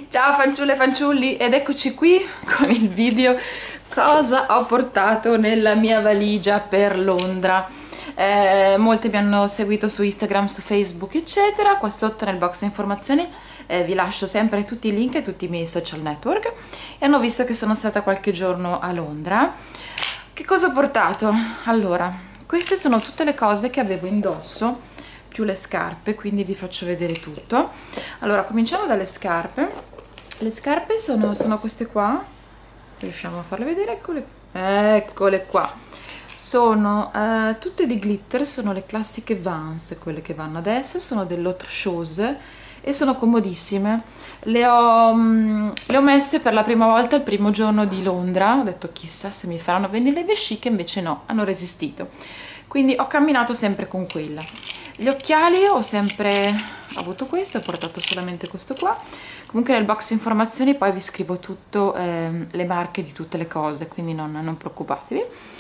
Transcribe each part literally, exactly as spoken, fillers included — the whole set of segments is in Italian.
Ciao fanciulle e fanciulli, ed eccoci qui con il video cosa ho portato nella mia valigia per Londra. Eh, molti mi hanno seguito su Instagram, su Facebook eccetera. Qua sotto nel box informazioni eh, vi lascio sempre tutti i link e tutti i miei social network, e hanno visto che sono stata qualche giorno a Londra. Che cosa ho portato? Allora, queste sono tutte le cose che avevo indosso, più le scarpe, quindi vi faccio vedere tutto. Allora, cominciamo dalle scarpe. Le scarpe sono, sono queste qua, riusciamo a farle vedere, eccole, eccole qua. Sono uh, tutte di glitter, sono le classiche Vans, quelle che vanno adesso, sono dell'Autre Chose e sono comodissime. Le ho, um, le ho messe per la prima volta il primo giorno di Londra, ho detto chissà se mi faranno venire le chic, invece no, hanno resistito. Quindi ho camminato sempre con quella. Gli occhiali ho sempre avuto questo, ho portato solamente questo qua. Comunque nel box informazioni poi vi scrivo tutto, eh, le marche di tutte le cose, quindi non, non preoccupatevi.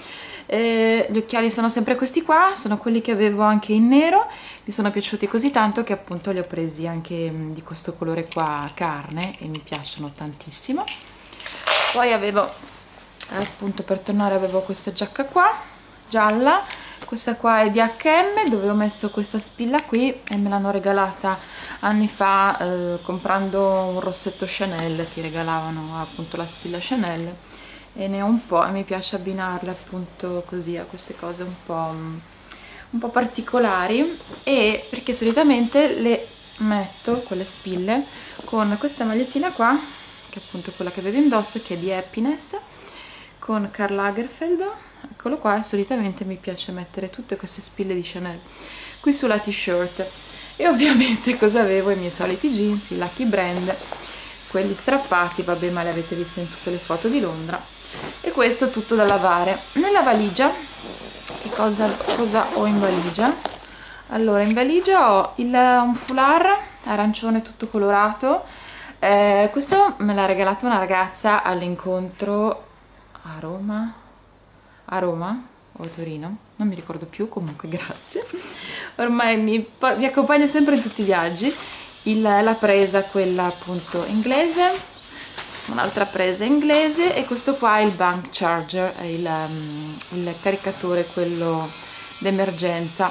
Eh, gli occhiali sono sempre questi qua, sono quelli che avevo anche in nero, mi sono piaciuti così tanto che appunto li ho presi anche di questo colore qua carne e mi piacciono tantissimo. Poi avevo, appunto per tornare, avevo questa giacca qua, gialla. Questa qua è di acca e emme, dove ho messo questa spilla qui e me l'hanno regalata anni fa, eh, comprando un rossetto Chanel. Ti regalavano appunto la spilla Chanel e ne ho un po' e mi piace abbinarle appunto così a queste cose un po', un po' particolari, e perché solitamente le metto quelle spille con questa magliettina qua, che appunto è quella che vedo indosso, che è di Happiness, con Karl Lagerfeld. Eccolo qua, e solitamente mi piace mettere tutte queste spille di Chanel qui sulla t-shirt. E ovviamente cosa avevo? I miei soliti jeans, i Lucky Brand, quelli strappati, vabbè, ma li avete visti in tutte le foto di Londra. E questo tutto da lavare. Nella valigia, che cosa, cosa ho in valigia? Allora, in valigia ho il, un foulard arancione tutto colorato. Eh, questo me l'ha regalato una ragazza all'incontro a Roma. a Roma o a Torino, non mi ricordo più, comunque grazie, ormai mi, mi accompagna sempre in tutti i viaggi. La presa, quella appunto inglese, un'altra presa inglese, e questo qua è il bank charger, è il, um, il caricatore, quello d'emergenza.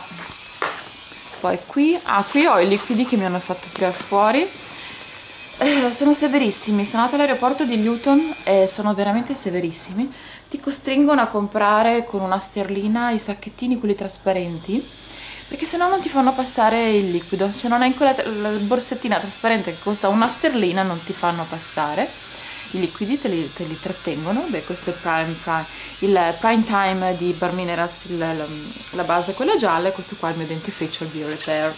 Poi qui, ah, qui ho i liquidi che mi hanno fatto tirare fuori. Eh, sono severissimi, sono andata all'aeroporto di Luton e sono veramente severissimi. Ti costringono a comprare con una sterlina i sacchettini, quelli trasparenti, perché sennò non ti fanno passare il liquido. Se non hai quella la borsettina trasparente che costa una sterlina, non ti fanno passare i liquidi, te li, te li trattengono. Beh, questo è prime, prime, il Prime Time di Bare Minerals, il, la, la base è quella gialla, e questo qua è il mio dentifricio, il Bio Repair.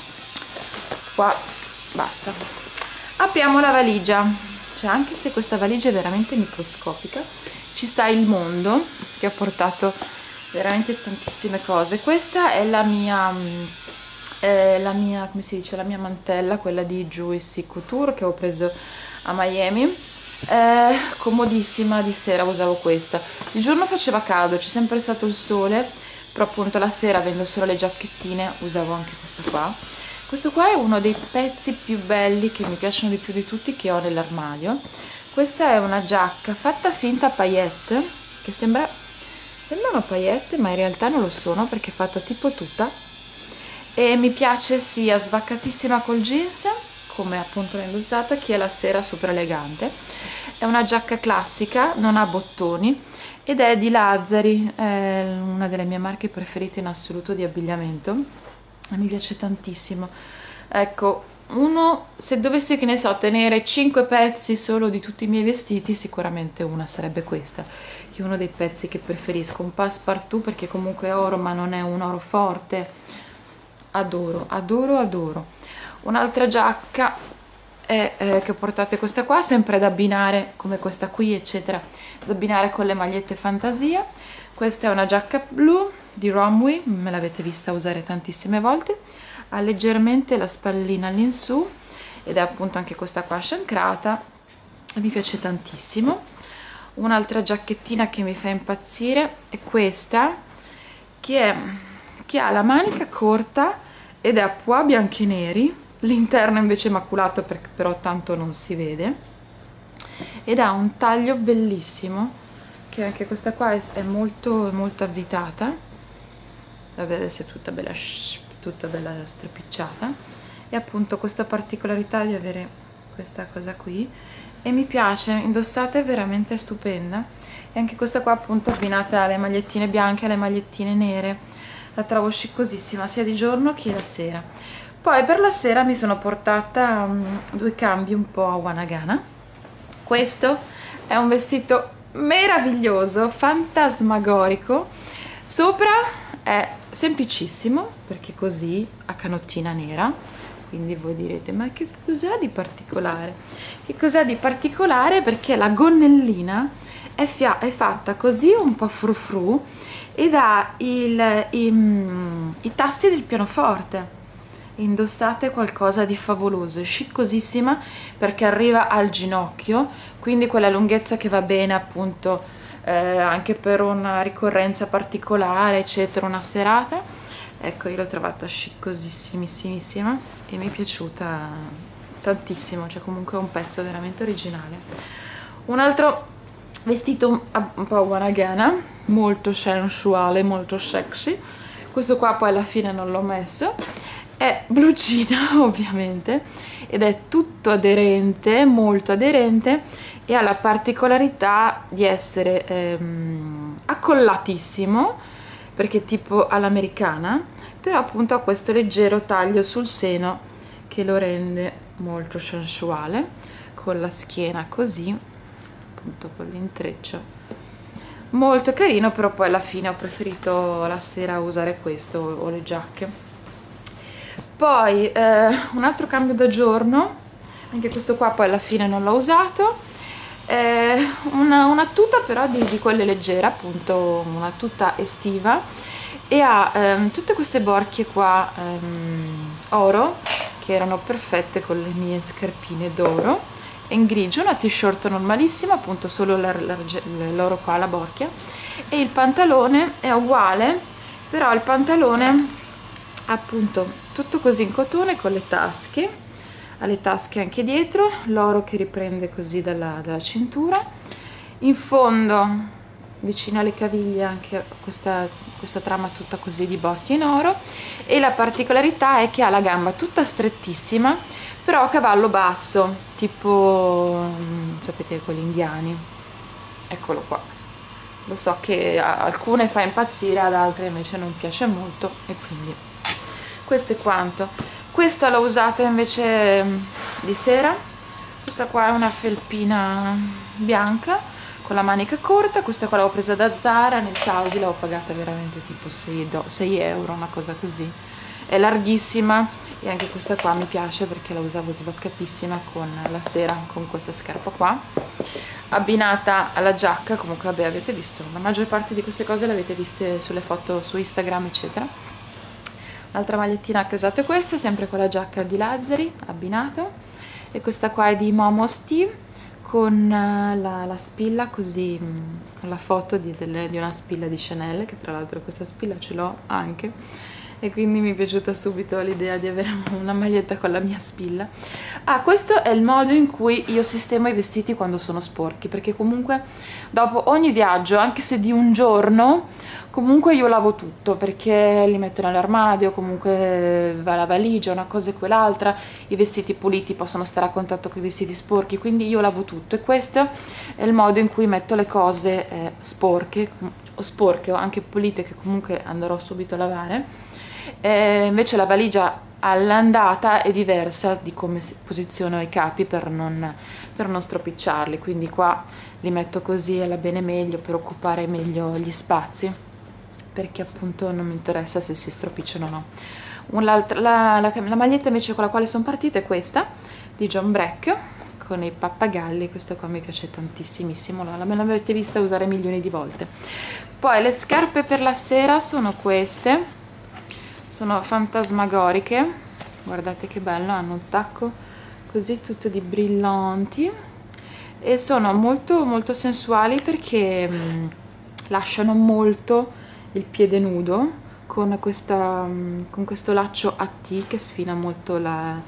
Qua basta. Apriamo la valigia, cioè, anche se questa valigia è veramente microscopica, ci sta il mondo, che ho portato veramente tantissime cose. Questa è la mia, eh, la mia, come si dice, la mia mantella, quella di Juicy Couture, che ho preso a Miami, eh, comodissima. Di sera usavo questa, di giorno faceva caldo, c'è sempre stato il sole, però appunto la sera, avendo solo le giacchettine, usavo anche questa qua. Questo qua è uno dei pezzi più belli, che mi piacciono di più di tutti, che ho nell'armadio. Questa è una giacca fatta finta paillette, che sembra, sembrano paillette, ma in realtà non lo sono, perché è fatta tipo tuta, e mi piace sia svaccatissima col jeans, come appunto l'ho indossata, che la sera super elegante. È una giacca classica, non ha bottoni, ed è di Lazzari, è una delle mie marche preferite in assoluto di abbigliamento. Mi piace tantissimo. Ecco, uno, se dovessi, che ne so, tenere cinque pezzi solo di tutti i miei vestiti, sicuramente una sarebbe questa, che è uno dei pezzi che preferisco, un passepartout, perché comunque è oro, ma non è un oro forte. Adoro, adoro, adoro. Un'altra giacca è, eh, che ho portato è questa qua, sempre da abbinare, come questa qui eccetera, da abbinare con le magliette fantasia. Questa è una giacca blu di Romwe, me l'avete vista usare tantissime volte, ha leggermente la spallina all'insù, ed è appunto anche questa qua sciancrata, e mi piace tantissimo. Un'altra giacchettina che mi fa impazzire è questa, che, è, che ha la manica corta ed è a pois bianchi e neri, l'interno invece è maculato perché però tanto non si vede, ed ha un taglio bellissimo, che anche questa qua è, è molto molto avvitata, da vedere se è tutta bella, tutta bella stropicciata, e appunto questa particolarità di avere questa cosa qui, e mi piace, indossata è veramente stupenda. E anche questa qua appunto abbinata alle magliettine bianche e alle magliettine nere, la trovo sciccosissima sia di giorno che la sera. Poi per la sera mi sono portata um, due cambi un po' a Wanagana. Questo è un vestito meraviglioso, fantasmagorico, sopra è semplicissimo perché così a canottina nera, quindi voi direte ma che cos'è di particolare? Che cos'è di particolare? Perché la gonnellina è, è fatta così un po' frufru ed ha il, i, i tasti del pianoforte. Indossate qualcosa di favoloso, è sciccosissima perché arriva al ginocchio, quindi quella lunghezza che va bene appunto eh, anche per una ricorrenza particolare, eccetera, una serata. Ecco, io l'ho trovata sciccosissimissima e mi è piaciuta tantissimo, cioè comunque è un pezzo veramente originale. Un altro vestito un po' Wanagana, molto sensuale, molto sexy, questo qua poi alla fine non l'ho messo, è blu cina ovviamente, ed è tutto aderente, molto aderente, e ha la particolarità di essere ehm, accollatissimo, perché tipo all'americana, però appunto ha questo leggero taglio sul seno che lo rende molto sensuale, con la schiena così, appunto con l'intreccio, molto carino. Però poi alla fine ho preferito la sera usare questo o le giacche. Poi eh, un altro cambio da giorno, anche questo qua poi alla fine non l'ho usato, eh, una, una tuta però di, di quelle leggere, appunto una tuta estiva, e ha ehm, tutte queste borchie qua ehm, oro, che erano perfette con le mie scarpine d'oro, e in grigio, una t-shirt normalissima, appunto solo l'oro qua, la borchia, e il pantalone è uguale, però il pantalone appunto tutto così in cotone con le tasche, ha le tasche anche dietro, l'oro che riprende così dalla, dalla cintura, in fondo vicino alle caviglie anche questa, questa trama tutta così di borchie in oro, e la particolarità è che ha la gamba tutta strettissima però a cavallo basso, tipo sapete quelli indiani, eccolo qua. Lo so che a alcune fa impazzire, ad altre invece non piace molto, e quindi questo è quanto. Questa l'ho usata invece di sera, questa qua è una felpina bianca con la manica corta, questa qua l'avevo presa da Zara, nei saldi l'avevo pagata veramente tipo sei euro, una cosa così, è larghissima, e anche questa qua mi piace perché la usavo svaccatissima con la sera, con questa scarpa qua, abbinata alla giacca. Comunque vabbè, avete visto, la maggior parte di queste cose le avete viste sulle foto su Instagram eccetera. L'altra magliettina che ho usato è questa, sempre con la giacca di Lazzari, abbinato, e questa qua è di Momo Steve, con la, la spilla così, con la foto di, delle, di una spilla di Chanel, che tra l'altro questa spilla ce l'ho anche, e quindi mi è piaciuta subito l'idea di avere una maglietta con la mia spilla. Ah, questo è il modo in cui io sistemo i vestiti quando sono sporchi, perché comunque dopo ogni viaggio, anche se di un giorno, comunque io lavo tutto, perché li metto nell'armadio, comunque va la valigia, una cosa e quell'altra, i vestiti puliti possono stare a contatto con i vestiti sporchi, quindi io lavo tutto, e questo è il modo in cui metto le cose eh, sporche, o sporche o anche pulite, che comunque andrò subito a lavare. E invece la valigia all'andata è diversa di come posiziono i capi per non, per non stropicciarli, quindi qua li metto così, è la bene meglio per occupare meglio gli spazi, perché appunto non mi interessa se si stropicciano o no. La, la, la, la maglietta invece con la quale sono partita è questa di John Breck con i pappagalli, questa qua mi piace tantissimo, me l'avete vista usare milioni di volte. Poi le scarpe per la sera sono queste, sono fantasmagoriche, guardate che bello, hanno un tacco così tutto di brillanti, e sono molto molto sensuali perché mh, lasciano molto il piede nudo, con, questa, con questo laccio a T che sfina molto la,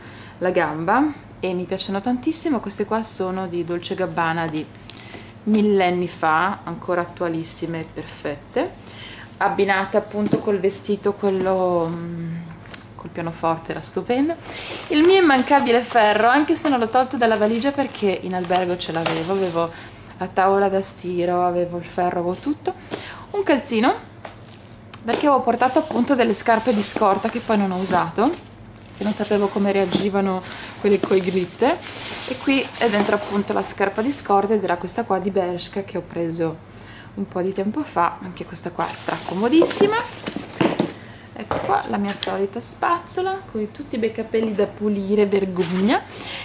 la gamba e mi piacciono tantissimo. Queste qua sono di Dolce Gabbana di millenni fa, ancora attualissime e perfette, abbinate appunto col vestito quello mh, col pianoforte, era stupendo. Il mio immancabile ferro, anche se non l'ho tolto dalla valigia perché in albergo ce l'avevo, avevo la tavola da stiro, avevo il ferro, avevo tutto. Un calzino, perché avevo portato appunto delle scarpe di scorta che poi non ho usato, che non sapevo come reagivano quelle coi glitter, e qui è dentro appunto la scarpa di scorta ed era questa qua di Bershka che ho preso un po' di tempo fa. Anche questa qua è stracomodissima. Ecco qua la mia solita spazzola con tutti i bei capelli da pulire, vergogna.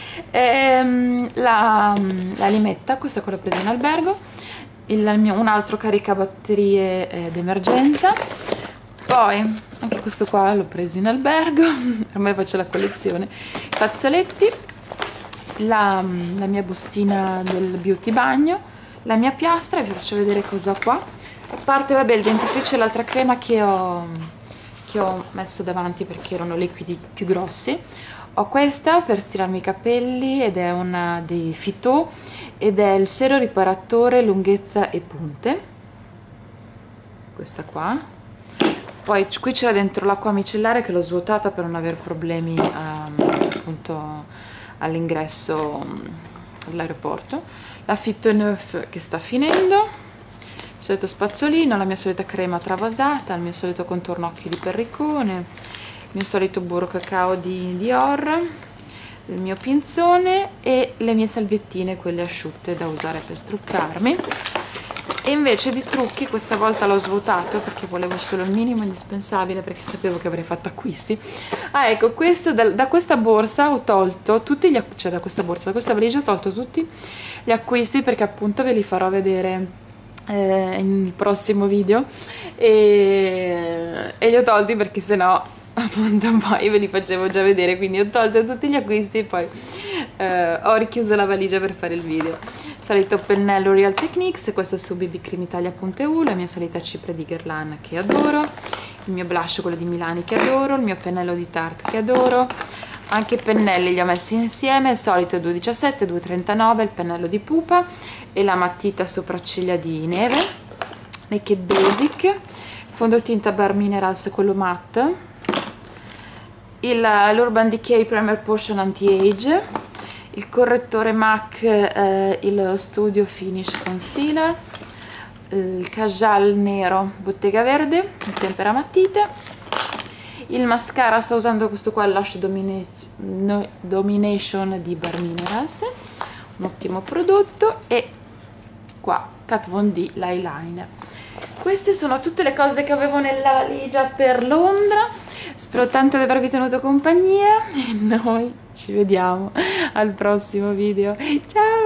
Ehm, la, la limetta, questa qua l'ho presa in albergo, il, il mio, un altro caricabatterie eh, d'emergenza. Poi anche questo qua l'ho preso in albergo, ormai faccio la collezione. Fazzoletti, la, la mia bustina del beauty bagno, la mia piastra, vi faccio vedere cosa ho qua. A parte vabbè il dentifricio e l'altra crema che ho, che ho messo davanti perché erano liquidi più grossi. Ho questa per stirarmi i capelli ed è una dei Fitò ed è il sero riparatore lunghezza e punte, questa qua. Poi qui c'era dentro l'acqua micellare che l'ho svuotata per non avere problemi um, appunto all'ingresso um, all'aeroporto. La Fit Neuf che sta finendo, il solito spazzolino, la mia solita crema travasata, il mio solito contorno occhi di Perricone, il mio solito burro cacao di Dior, il mio pinzone e le mie salviettine, quelle asciutte da usare per struccarmi. E invece di trucchi questa volta l'ho svuotato perché volevo solo il minimo indispensabile, perché sapevo che avrei fatto acquisti. Ah, ecco, questo, da, da questa borsa ho tolto tutti gli acquisti, cioè da questa borsa, da questa valigia ho tolto tutti gli acquisti perché appunto ve li farò vedere eh, in il prossimo video, e, e li ho tolti perché sennò appunto poi ve li facevo già vedere, quindi ho tolto tutti gli acquisti e poi eh, ho richiuso la valigia per fare il video. Solito pennello Real Techniques, questo è su B B Cream Italia punto E U, la mia solita cipria di Guerlain che adoro, il mio blush quello di Milani che adoro, il mio pennello di Tarte che adoro. Anche i pennelli li ho messi insieme, il solito due diciassette, due trentanove, il pennello di Pupa e la matita sopracciglia di Neve, Naked Basic, fondotinta Bare Minerals quello matte, l'Urban Decay Primer Potion Anti-Age, il correttore MAC, eh, il Studio Finish Concealer, il Kajal nero Bottega Verde, il tempera matite, il mascara, sto usando questo qua, il Lash Domina no, Domination di Bare Minerals, un ottimo prodotto, e qua Kat Von D l'eyeliner. Queste sono tutte le cose che avevo nella valigia per Londra. Spero tanto di avervi tenuto compagnia e noi ci vediamo al prossimo video. Ciao!